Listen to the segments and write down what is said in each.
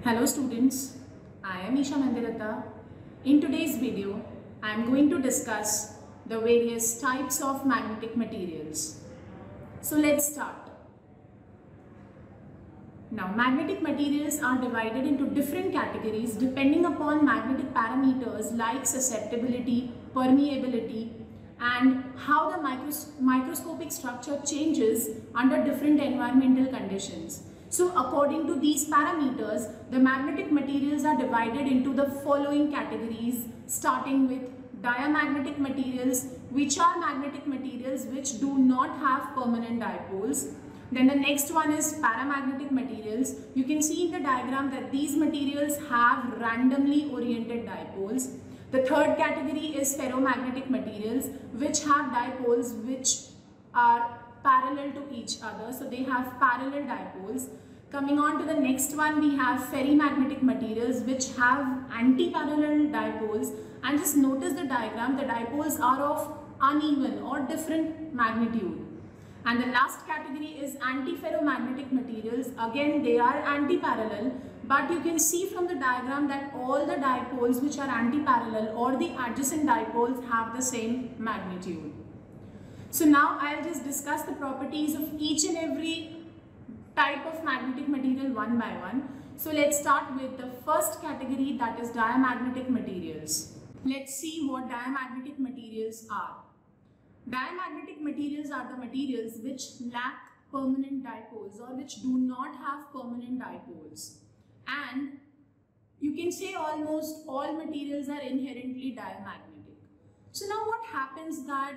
Hello students, I am Isha Mandirata. In today's video, I am going to discuss the various types of magnetic materials. So let's start. Now magnetic materials are divided into different categories depending upon magnetic parameters like susceptibility, permeability, and how the microscopic structure changes under different environmental conditions. So according to these parameters, the magnetic materials are divided into the following categories, starting with diamagnetic materials, which are magnetic materials which do not have permanent dipoles. Then the next one is paramagnetic materials. You can see in the diagram that these materials have randomly oriented dipoles. The third category is ferromagnetic materials, which have dipoles which are parallel to each other, so they have parallel dipoles. Coming on to the next one, we have ferrimagnetic materials which have anti-parallel dipoles, and just notice the diagram, the dipoles are of uneven or different magnitude. And the last category is antiferromagnetic materials. Again, they are anti-parallel, but you can see from the diagram that all the dipoles which are anti-parallel or the adjacent dipoles have the same magnitude. So now I'll just discuss the properties of each and every type of magnetic material one by one. So let's start with the first category, that is diamagnetic materials. Let's see what diamagnetic materials are. Diamagnetic materials are the materials which lack permanent dipoles or which do not have permanent dipoles. And you can say almost all materials are inherently diamagnetic. So now what happens that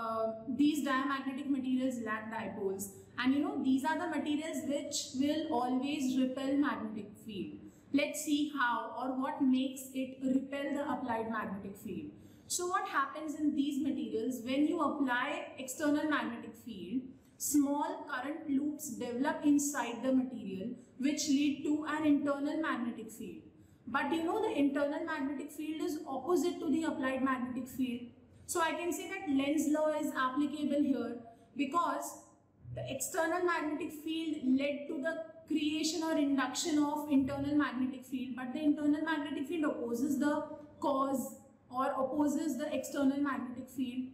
these diamagnetic materials lack dipoles, and these are the materials which will always repel magnetic field. Let's see how or what makes it repel the applied magnetic field. So what happens in these materials, when you apply external magnetic field, small current loops develop inside the material which lead to an internal magnetic field. But the internal magnetic field is opposite to the applied magnetic field. So I can say that Lenz's law is applicable here, because the external magnetic field led to the creation or induction of internal magnetic field, but the internal magnetic field opposes the cause or opposes the external magnetic field,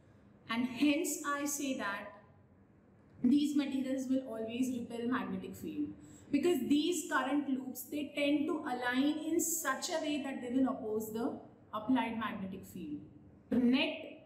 and hence I say that these materials will always repel magnetic field, because these current loops, they tend to align in such a way that they will oppose the applied magnetic field. The net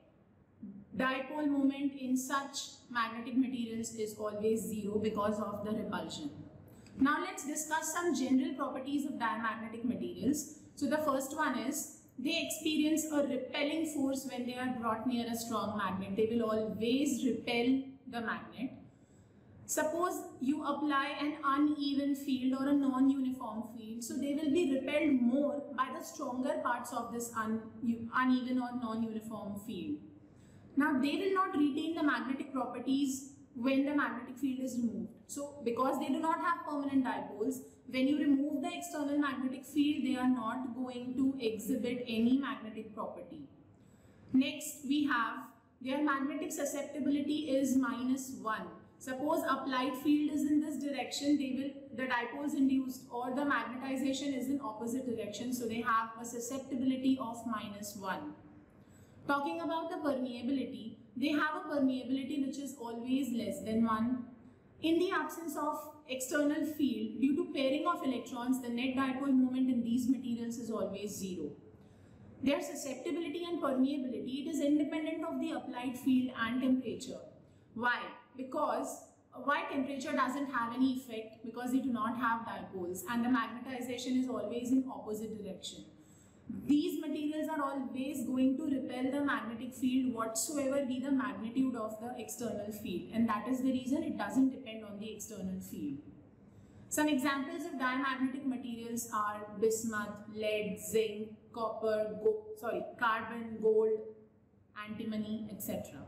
dipole moment in such magnetic materials is always zero because of the repulsion. Now let's discuss some general properties of diamagnetic materials. So the first one is, they experience a repelling force when they are brought near a strong magnet. They will always repel the magnet. Suppose you apply an uneven field or a non-uniform field, so they will be repelled more by the stronger parts of this uneven or non-uniform field. Now they will not retain the magnetic properties when the magnetic field is removed. So because they do not have permanent dipoles, when you remove the external magnetic field, they are not going to exhibit any magnetic property. Next, we have their magnetic susceptibility is -1. Suppose applied field is in this direction, the dipoles induced or the magnetization is in opposite direction, so they have a susceptibility of -1. Talking about the permeability, they have a permeability which is always less than 1. In the absence of external field, due to pairing of electrons, the net dipole moment in these materials is always 0. Their susceptibility and permeability, it is independent of the applied field and temperature. Why? Because why temperature doesn't have any effect? Because they do not have dipoles and the magnetization is always in opposite direction. These materials are always going to repel the magnetic field whatsoever be the magnitude of the external field, and that is the reason it doesn't depend on the external field. Some examples of diamagnetic materials are bismuth, lead, zinc, copper, carbon, gold, antimony, etc.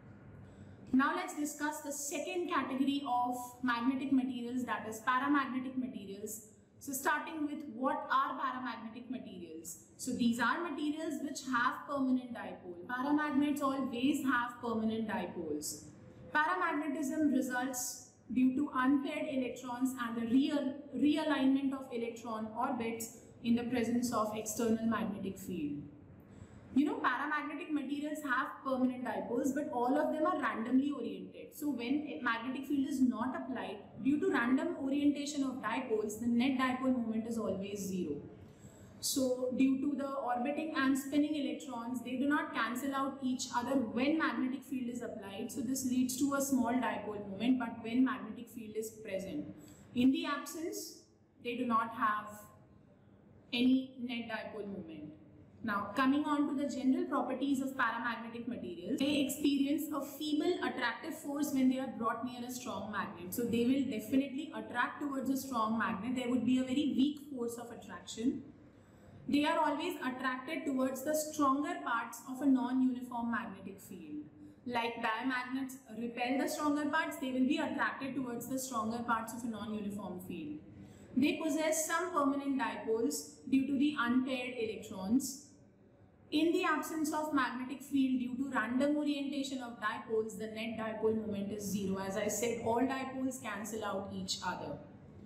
Now let's discuss the second category of magnetic materials, that is paramagnetic materials. So starting with, what are paramagnetic materials? So these are materials which have permanent dipole. Paramagnets always have permanent dipoles. Paramagnetism results due to unpaired electrons and the realignment of electron orbits in the presence of external magnetic field. You know, paramagnetic materials have permanent dipoles, but all of them are randomly oriented. So when a magnetic field is not applied, due to random orientation of dipoles, the net dipole moment is always zero. So due to the orbiting and spinning electrons, they do not cancel out each other when magnetic field is applied. So this leads to a small dipole moment, but when magnetic field is present. In the absence, they do not have any net dipole moment. Now coming on to the general properties of paramagnetic materials, they experience a feeble attractive force when they are brought near a strong magnet. So they will definitely attract towards a strong magnet. There would be a very weak force of attraction. They are always attracted towards the stronger parts of a non-uniform magnetic field. Like diamagnets repel the stronger parts, they will be attracted towards the stronger parts of a non-uniform field. They possess some permanent dipoles due to the unpaired electrons. In the absence of magnetic field due to random orientation of dipoles, the net dipole moment is zero. As I said, all dipoles cancel out each other.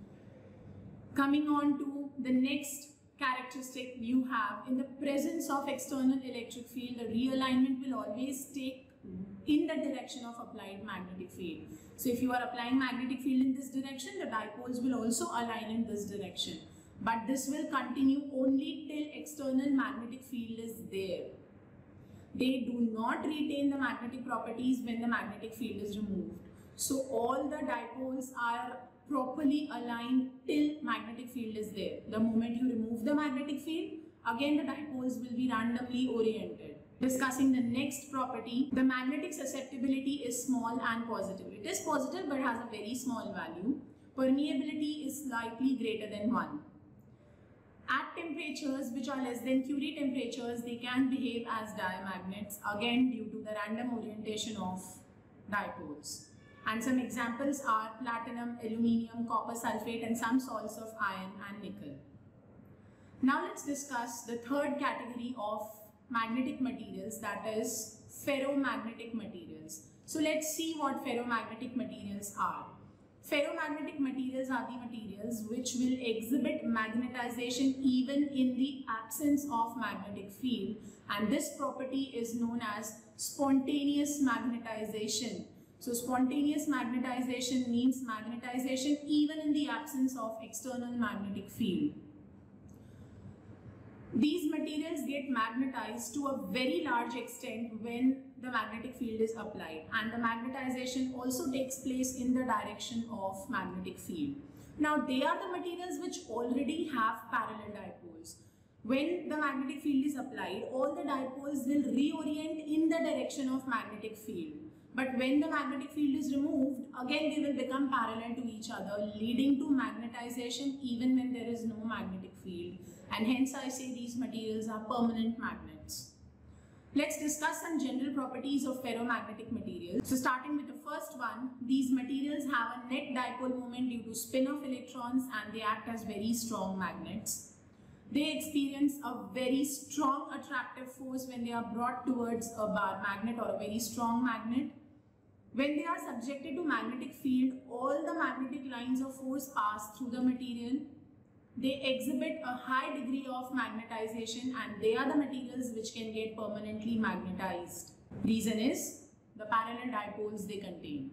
Coming on to the next characteristic you have, in the presence of external electric field, the realignment will always take in the direction of applied magnetic field. So if you are applying magnetic field in this direction, the dipoles will also align in this direction. But this will continue only till external magnetic field is there. They do not retain the magnetic properties when the magnetic field is removed. So all the dipoles are properly aligned till magnetic field is there. The moment you remove the magnetic field, again the dipoles will be randomly oriented. Discussing the next property, the magnetic susceptibility is small and positive. It is positive but has a very small value. Permeability is slightly greater than 1. At temperatures which are less than Curie temperatures, they can behave as diamagnets, again due to the random orientation of dipoles. And some examples are platinum, aluminium, copper sulfate, and some salts of iron and nickel. Now let's discuss the third category of magnetic materials, that is ferromagnetic materials. So let's see what ferromagnetic materials are. Ferromagnetic materials are the materials which will exhibit magnetization even in the absence of magnetic field, and this property is known as spontaneous magnetization. So spontaneous magnetization means magnetization even in the absence of external magnetic field. These materials get magnetized to a very large extent when the magnetic field is applied, and the magnetization also takes place in the direction of magnetic field. Now they are the materials which already have parallel dipoles. When the magnetic field is applied, all the dipoles will reorient in the direction of magnetic field. But when the magnetic field is removed, again they will become parallel to each other, leading to magnetization even when there is no magnetic field. And hence I say these materials are permanent magnets. Let's discuss some general properties of ferromagnetic materials. So starting with the first one, these materials have a net dipole moment due to spin of electrons, and they act as very strong magnets. They experience a very strong attractive force when they are brought towards a bar magnet or a very strong magnet. When they are subjected to magnetic field, all the magnetic lines of force pass through the material. They exhibit a high degree of magnetization, and they are the materials which can get permanently magnetized. Reason is the parallel dipoles they contain.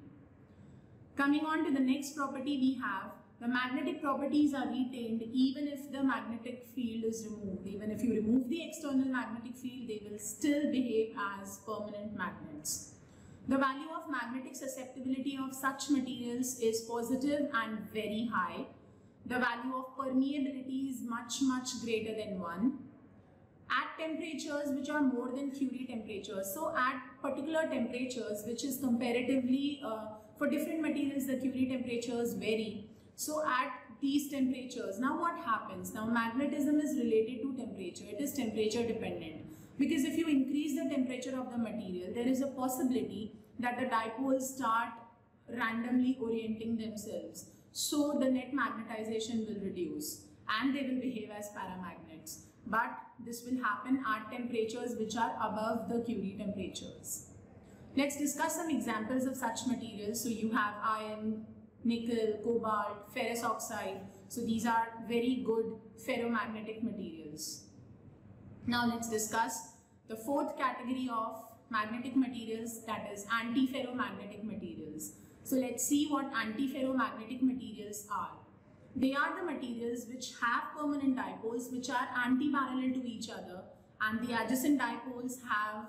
Coming on to the next property, we have the magnetic properties are retained even if the magnetic field is removed. Even if you remove the external magnetic field, they will still behave as permanent magnets. The value of magnetic susceptibility of such materials is positive and very high. The value of permeability is much greater than 1. At temperatures which are more than Curie temperatures, so at particular temperatures, which is comparatively for different materials the Curie temperatures vary. So at these temperatures, now what happens? Now magnetism is related to temperature. It is temperature dependent. Because if you increase the temperature of the material, there is a possibility that the dipoles start randomly orienting themselves. So the net magnetization will reduce and they will behave as paramagnets. But this will happen at temperatures which are above the Curie temperatures. Let's discuss some examples of such materials. So you have iron, nickel, cobalt, ferrous oxide. So these are very good ferromagnetic materials. Now let's discuss the fourth category of magnetic materials, that is antiferromagnetic materials. So let's see what antiferromagnetic materials are. They are the materials which have permanent dipoles which are anti-parallel to each other, and the adjacent dipoles have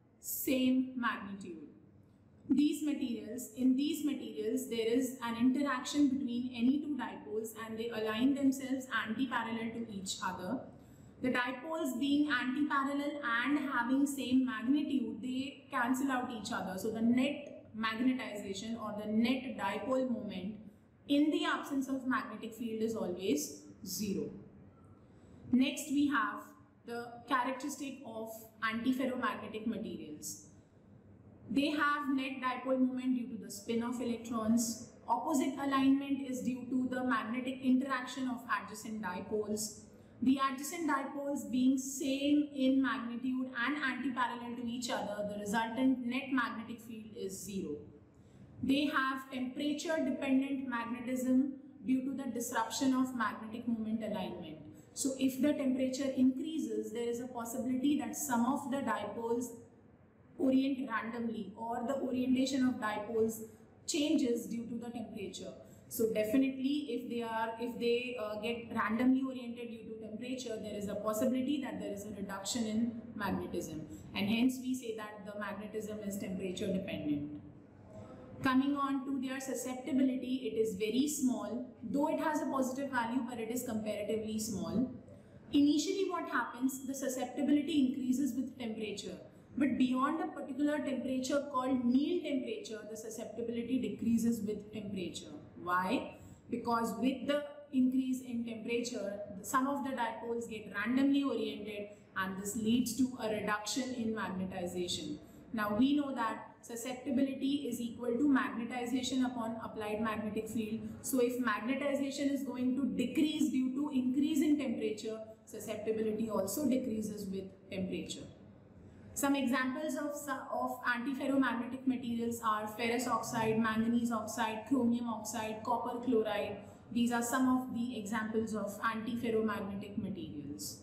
same magnitude. In these materials there is an interaction between any two dipoles and they align themselves anti-parallel to each other. The dipoles being anti-parallel and having same magnitude, they cancel out each other. So the net magnetization or the net dipole moment in the absence of magnetic field is always 0. Next we have the characteristic of antiferromagnetic materials. They have net dipole moment due to the spin of electrons. Opposite alignment is due to the magnetic interaction of adjacent dipoles. The adjacent dipoles being same in magnitude and anti-parallel to each other, the resultant net magnetic field is 0. They have temperature dependent magnetism due to the disruption of magnetic moment alignment. So if the temperature increases, there is a possibility that some of the dipoles orient randomly or the orientation of dipoles changes due to the temperature. So definitely if they get randomly oriented due to temperature, there is a possibility that there is a reduction in magnetism, and hence we say that the magnetism is temperature dependent. Coming on to their susceptibility, it is very small, though it has a positive value, but it is comparatively small. Initially what happens, the susceptibility increases with temperature, but beyond a particular temperature called Néel temperature, the susceptibility decreases with temperature. Why? Because with the increase in temperature, some of the dipoles get randomly oriented and this leads to a reduction in magnetization. Now we know that susceptibility is equal to magnetization upon applied magnetic field. So if magnetization is going to decrease due to increase in temperature, susceptibility also decreases with temperature. Some examples of antiferromagnetic materials are ferrous oxide, manganese oxide, chromium oxide, copper chloride. These are some of the examples of antiferromagnetic materials.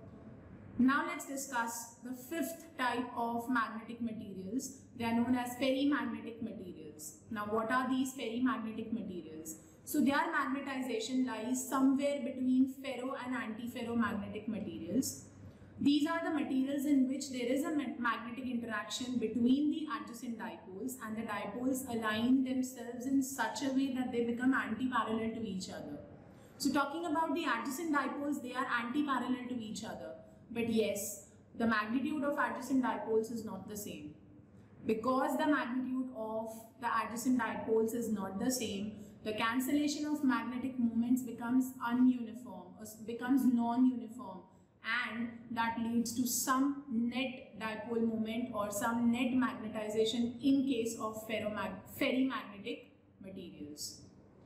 Now let's discuss the fifth type of magnetic materials. They are known as ferrimagnetic materials. Now what are these ferrimagnetic materials? So their magnetization lies somewhere between ferro and antiferromagnetic materials. These are the materials in which there is a magnetic interaction between the adjacent dipoles and the dipoles align themselves in such a way that they become anti-parallel to each other. So talking about the adjacent dipoles, they are anti-parallel to each other. But yes, the magnitude of adjacent dipoles is not the same. Because the magnitude of the adjacent dipoles is not the same, the cancellation of magnetic moments becomes ununiform, or becomes non-uniform, and that leads to some net dipole moment or some net magnetization in case of ferrimagnetic materials.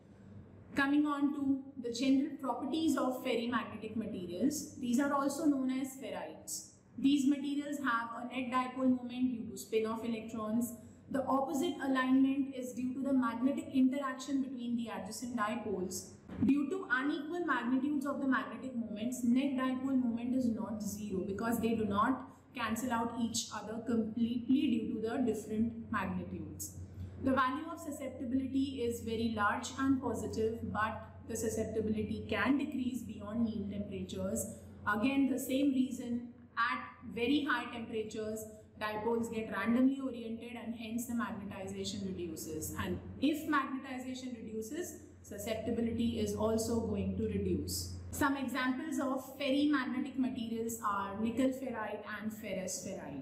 Coming on to the general properties of ferrimagnetic materials, these are also known as ferrites. These materials have a net dipole moment due to spin of electrons. The opposite alignment is due to the magnetic interaction between the adjacent dipoles. Due to unequal magnitudes of the magnetic moments, net dipole moment is not 0 because they do not cancel out each other completely due to the different magnitudes. The value of susceptibility is very large and positive, but the susceptibility can decrease beyond Néel temperatures. Again, the same reason, at very high temperatures, dipoles get randomly oriented and hence the magnetization reduces. And if magnetization reduces, susceptibility is also going to reduce. Some examples of ferrimagnetic materials are nickel ferrite and ferrous ferrite.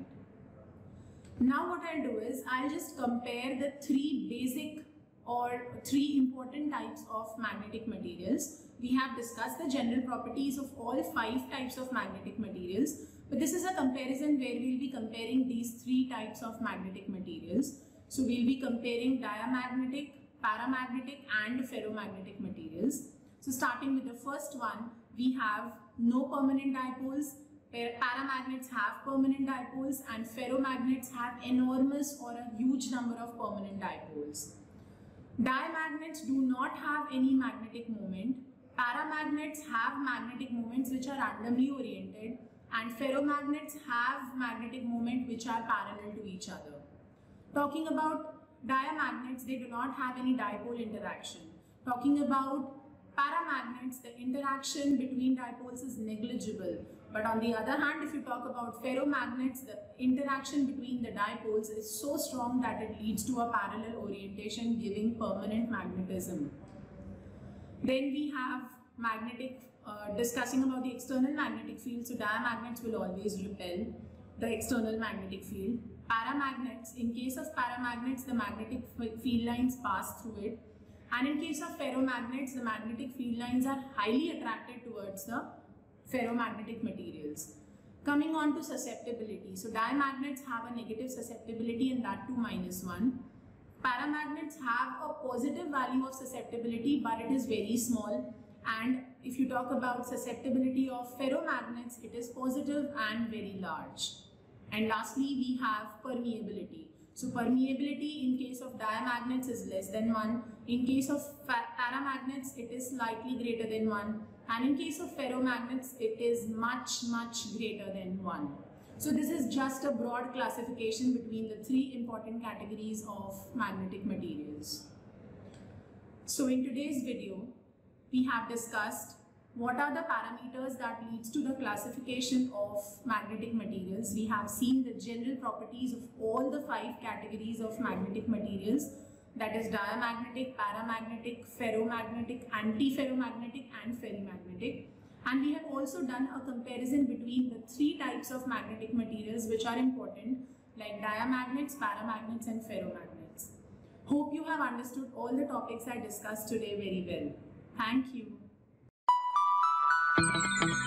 Now what I'll do is I'll just compare the three basic or three important types of magnetic materials. We have discussed the general properties of all 5 types of magnetic materials, but this is a comparison where we'll be comparing these 3 types of magnetic materials. So we'll be comparing diamagnetic, paramagnetic and ferromagnetic materials. So starting with the first one, we have no permanent dipoles. Paramagnets have permanent dipoles and ferromagnets have enormous or a huge number of permanent dipoles. Diamagnets do not have any magnetic moment. Paramagnets have magnetic moments which are randomly oriented, and ferromagnets have magnetic moment which are parallel to each other. Talking about diamagnets, they do not have any dipole interaction. Talking about paramagnets, the interaction between dipoles is negligible. But on the other hand, if you talk about ferromagnets, the interaction between the dipoles is so strong that it leads to a parallel orientation, giving permanent magnetism. Then we have discussing about the external magnetic field. So diamagnets will always repel the external magnetic field. Paramagnets, in case of paramagnets, the magnetic field lines pass through it. And in case of ferromagnets, the magnetic field lines are highly attracted towards the ferromagnetic materials. Coming on to susceptibility. So diamagnets have a negative susceptibility, and that too -1. Paramagnets have a positive value of susceptibility, but it is very small. And if you talk about susceptibility of ferromagnets, it is positive and very large. And lastly, we have permeability. So permeability in case of diamagnets is less than 1. In case of paramagnets, it is slightly greater than 1. And in case of ferromagnets, it is much greater than 1. So this is just a broad classification between the three important categories of magnetic materials. So in today's video, we have discussed what are the parameters that leads to the classification of magnetic materials. We have seen the general properties of all the 5 categories of magnetic materials, that is diamagnetic, paramagnetic, ferromagnetic, antiferromagnetic and ferrimagnetic. And we have also done a comparison between the 3 types of magnetic materials which are important, like diamagnets, paramagnets and ferromagnets. Hope you have understood all the topics I discussed today very well. Thank you.